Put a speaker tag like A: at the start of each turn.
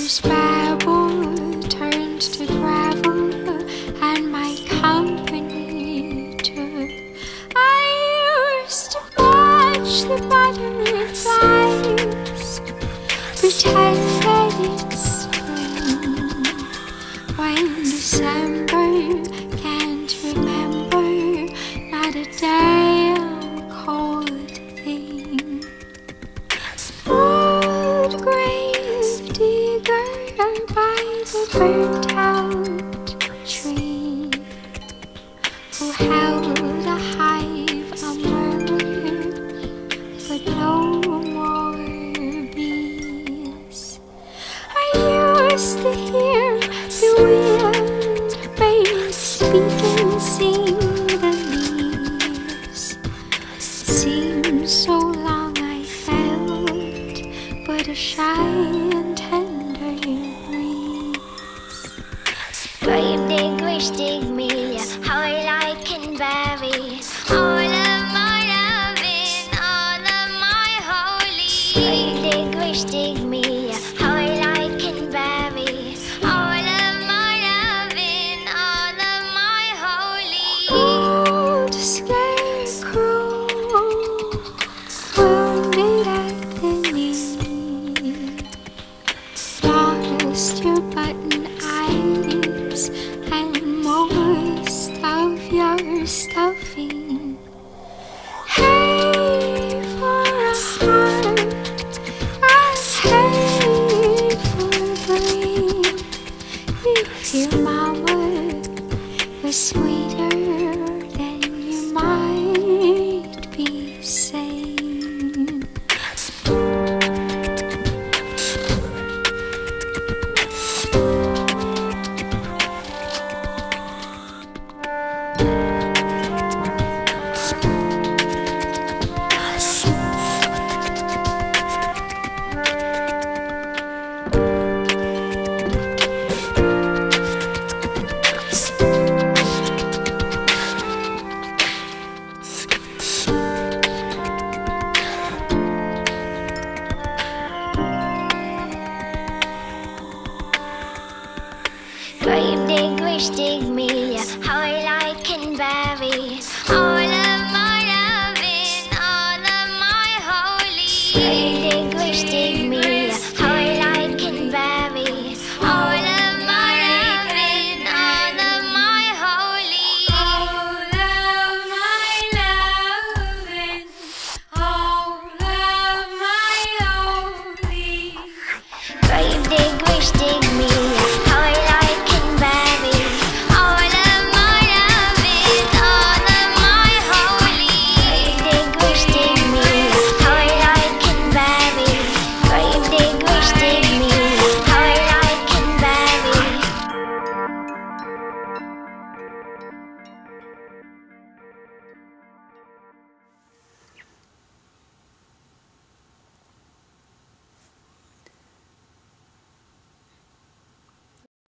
A: Whose babble turned to gravel and my company took. I used to watch the butterflies, pretend that it's spring. When December can't remember, not a damn cold thing. Old gravedigger by the burnt out tree, who held a hive, a murmur, but no more bees. I used to hear the wind birds speak and sing the leaves. Seemed so long I felt, but a shy and tender breeze.
B: Gravediggress dig me, how I can vary all of my loving, all of my holy. Gravediggress dig me, how I can vary all of my loving, all of my holy.
A: Old scarecrow, wounded at the knee, lost your button eyes and most of your stuffing. Hey for a heart, and hey for brain. If your mama was sweeter, then you might be sane.
B: Gravediggress dig me, how I